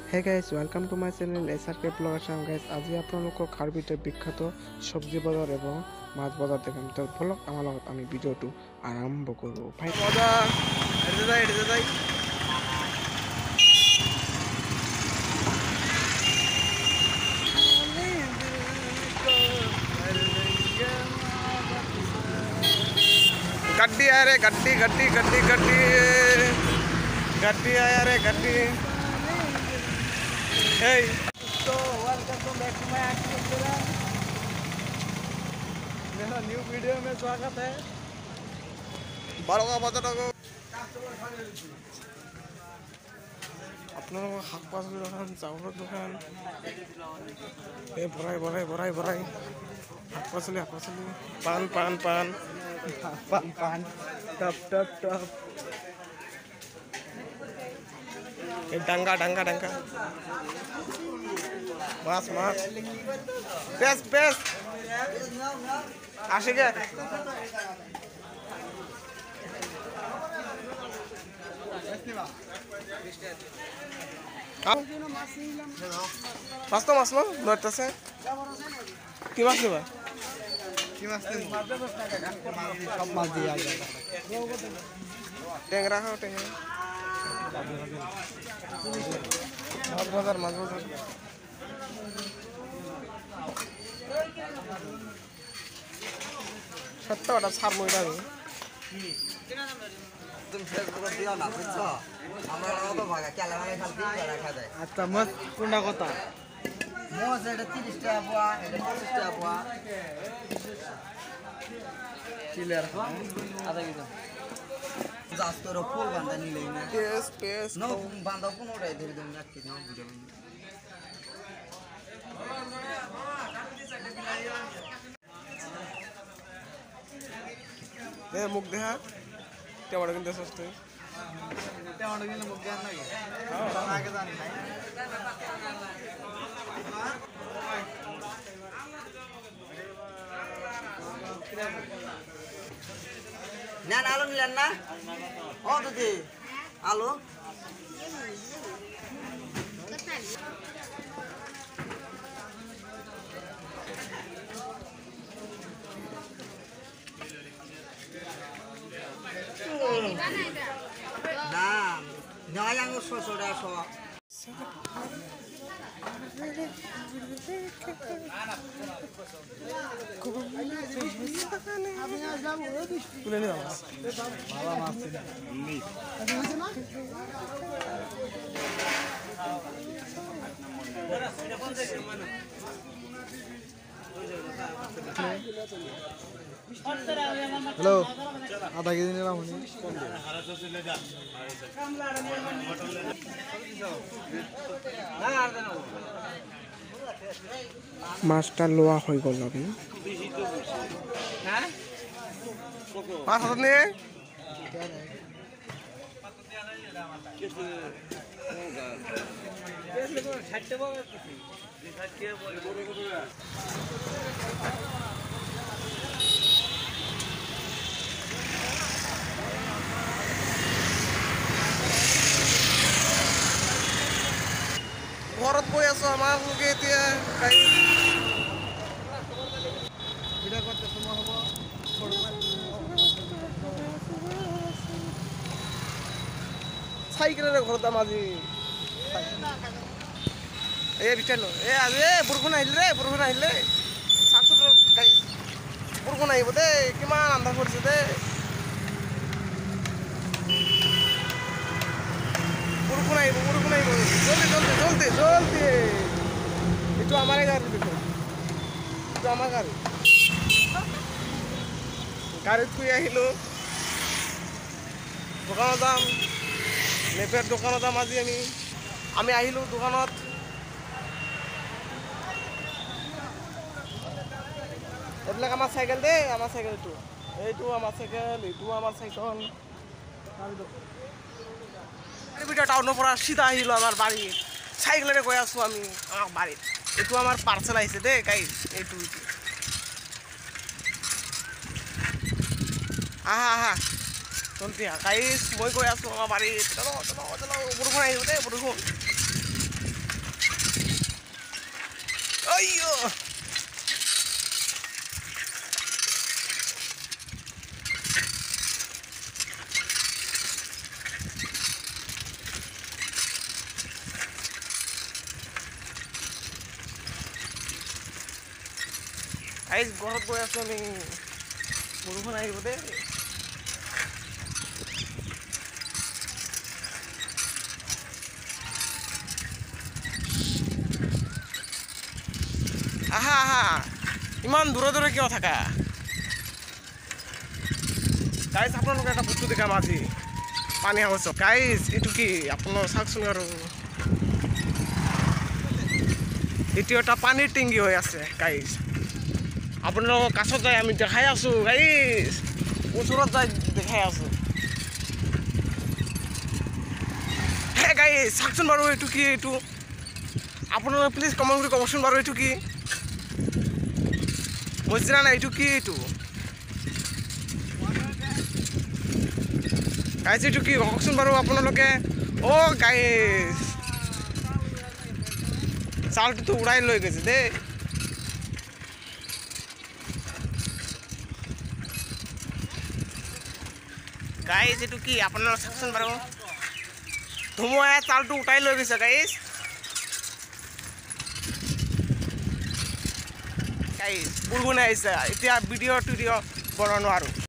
Hey guys, welcome to my channel SRK Blog Assam guys. আজি আপোনালোকক খাৰবিতে বিখ্যাত সবজি বজাৰ এবং মাছ বজাৰ দেখাম। তো ব্লগ আমাৰ লগত আমি ভিডিওটো আৰম্ভ কৰো। ভাই বজাৰ এতে যাই गड्डी आया रे गड्डी गड्डी गड्डी गड्डी गड्डी आया रे गड्डी। Hey, so welcome back to my channel. मेरा न्यू वीडियो में स्वागत है। बारों का को अपना लोग हाथ पास दुकान चावल दुकान ये भराई भराई भराई भराई हाथ पास ले पान पान पान पान पान टप टप टप ये डंगा डंगा डंगा मास मास पेस पेस आशे क्या मास तो मास लो नोटता से की मास ले बा की मास ले सब मास दिया गया टेंगरा हो टेंगरा मास बाजार सत्ता वाला सार मोइरा भी तुम फेसबुक दिया ना बुझছো আমরা তো ভাগা কেলা মানে খালতি রাখা যায় আচ্ছা মাছ কোনটা কথা মোজ এটা 30 টাকা পোয়া এটা 40 টাকা পোয়া ক্লিয়ার আদা কি জাস্তর ফুল বাঁধা নিলেই না পেস পেস নো বাঁধা কোনটাই ধরে দেন রাখতে নাও বুঝো এ মুখ দেখা টমেটো কিনতে সস্তে টমেটো কিনলে মুখ দেন না আগে জানি নাই না আলু নিলেন না ও দিদি আলু না নয় আঙুর 600 টাকা সব তুলে নিয়ে মাছ ভালো মাছ হ্যালো আধা কেজি নিলাম মাছটা লোয়া হয়ে গেল আপনি মাছ হাত নিয়ে ঘৰত গৈ আছো আমাৰ লোকে এতিয়া চাইকেলেৰে ঘৰত যাম আজি এই ৰিটাৰ্ণ এই আজি বৰষুণ আহিলে বৰষুণ আহিলে বৰষুণ আহিব দেই কিমান আন্ধাৰ কৰিছে দেই বৰষুণ আহিব জলদি জলদি জলদি জলদি এইটো আমাৰে গাড়ী দেখোন এইটো আমাৰ গাড়ী গাড়ীত শুই আহিলোঁ দোকানত যাম নেপেৰ দোকানত যাম আজি আমি আহিলোঁ দোকানত এইবিলাক আমাৰ চাইকেল দেই আমাৰ চাইকেলটো এইটো আমাৰ চাইকেল এইটো আমাৰ চাইকেল টাউনৰ পৰা চিধা আহিলোঁ আমাৰ বাৰীত চাইকেলেৰে গৈ আছোঁ আমি আমাৰ বাৰীত এইটো আমাৰ পাৰ্চেল আহিছে দেই গাইজ এইটো আহা আহা জলদি গাইজ মই গৈ আছোঁ আমাৰ বাৰীত চলো চলো চলো বৰষুণ আহিব দেই বৰষুণ আইও গাইজ ঘৰত গৈ আছো আমি বৰষুণ আহিব দেই আহা আহা ইমান দূৰে দূৰে কিয় থাকা গাইজ আপোনালোকে এটা বস্তু দেখাম আজি পানী আৱশ্যক গাইজ এইটো কি আপোনাৰ চাওকচোন আৰু এইটো এটা পানীৰ টেংকি হৈ আছে গাইজ আপোনালোকৰ কাষত যাই আমি দেখাই আছো গাইজ ওচৰত যাই দেখাই আছো হে গাইজ চাওকচোন বাৰু এইটো কি এইটো আপোনালোকে প্লিজ কমেণ্ট কৰি ক'বচোন বাৰু এইটো কি মই জানা নাই এইটো কি এইটো গাইজ এইটো কি কওকচোন বাৰু আপোনালোকে অ' গাইজ চাউলটোতো উৰাই লৈ গৈছে দেই গাইজ এইটো কি আপোনালোকে চাওকচোন বাৰু ধুমুহাই চাউলটো উঠাই লৈ গৈছে গাইজ গাইজ বৰষুণ আহিছে এতিয়া ভিডিঅ' বনাব নোৱাৰোঁ